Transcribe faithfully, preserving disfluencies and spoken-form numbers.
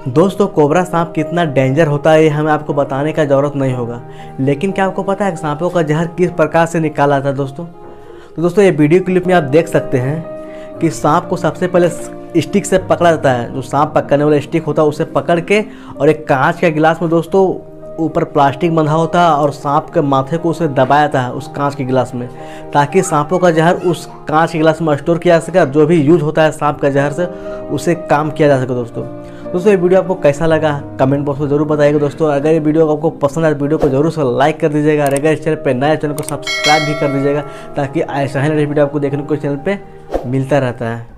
दोस्तों कोबरा सांप कितना डेंजर होता है ये हमें आपको बताने का ज़रूरत नहीं होगा, लेकिन क्या आपको पता है कि सांपों का जहर किस प्रकार से निकाला जाता है दोस्तों। तो दोस्तों ये वीडियो क्लिप में आप देख सकते हैं कि सांप को सबसे पहले स्टिक से पकड़ा जाता है। जो सांप पकड़ने वाला स्टिक होता है उसे पकड़ के और एक कांच के गिलास में दोस्तों ऊपर प्लास्टिक बंधा होता है और सांप के माथे को उसे दबाया जाता है उस कांच के गिलास में, ताकि सांपों का जहर उस कांच के गिलास में स्टोर किया जा सके और जो भी यूज होता है सांप का जहर से उसे काम किया जा सके। दोस्तों दोस्तों ये वीडियो आपको कैसा लगा कमेंट बॉक्स में जरूर बताइएगा। दोस्तों अगर ये वीडियो आपको पसंद आए वीडियो को जरूर से लाइक कर दीजिएगा और अगर इस चैनल पर नए चैनल को सब्सक्राइब भी कर दीजिएगा, ताकि ऐसा ही वीडियो आपको देखने को चैनल पर मिलता रहता है।